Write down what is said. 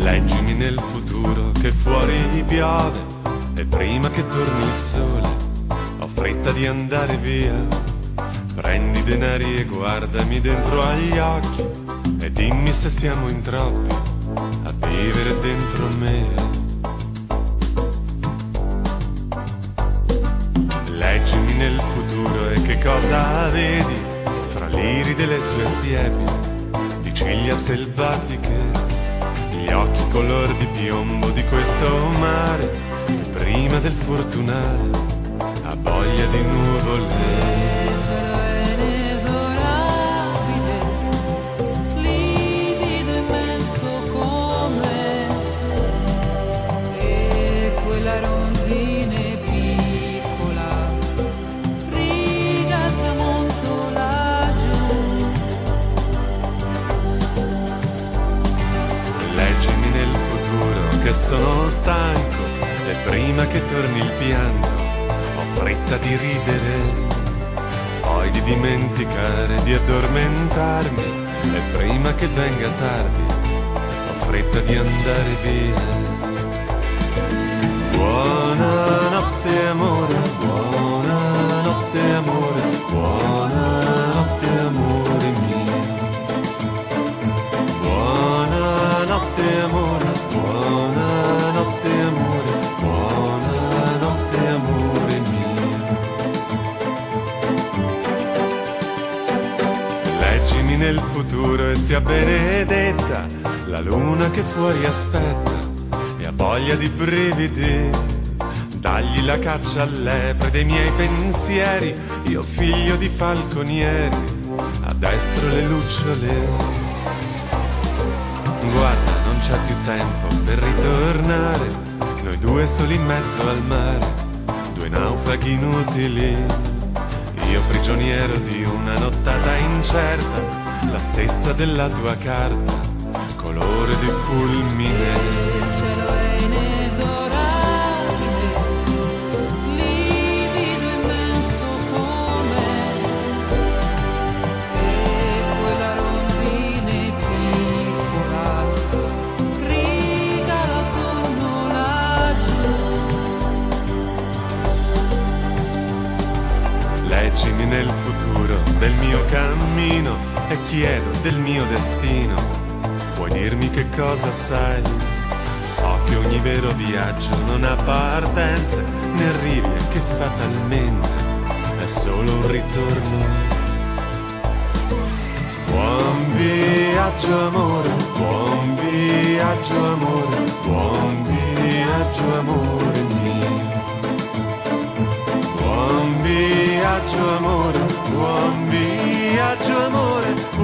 Leggimi nel futuro che fuori piove e prima che torni il sole ho fretta di andare via. Prendi i denari e guardami dentro agli occhi e dimmi se siamo in troppi a vivere dentro me. Leggimi nel futuro e che cosa vedi fra l'iride e le sue siepi di ciglia selvatiche, gli occhi color di piombo di questo mare che prima del fortunare ha voglia di nuvole. Sono stanco e prima che torni il pianto ho fretta di ridere, poi di dimenticare, di addormentarmi e prima che venga tardi ho fretta di andare via. Buonanotte amore, buonanotte amore, buonanotte amore mio. Buonanotte amore, buonanotte amore, buonanotte amore mio. Leggimi nel futuro e sia benedetta la luna che fuori aspetta e ha voglia di brividi. Dagli la caccia alle lepre dei miei pensieri, io figlio di falconieri, a destra le lucciole. Guarda, non c'è più tempo per ritornare, noi due soli in mezzo al mare, due naufraghi inutili. Io prigioniero di una nottata incerta, la stessa della tua carta, colore di fulmine. Il cielo è inesorabile, livido immenso come, e quella rondine piccola rigala attorno laggiù. Leggimi nel futuro del mio cammino e chiedo del mio destino. Puoi dirmi che cosa sai? So che ogni vero viaggio non ha partenze né arrivi e che fatalmente è solo un ritorno. Buon viaggio amore, buon viaggio amore, buon viaggio amore mio. Buon viaggio amore, buon viaggio amore,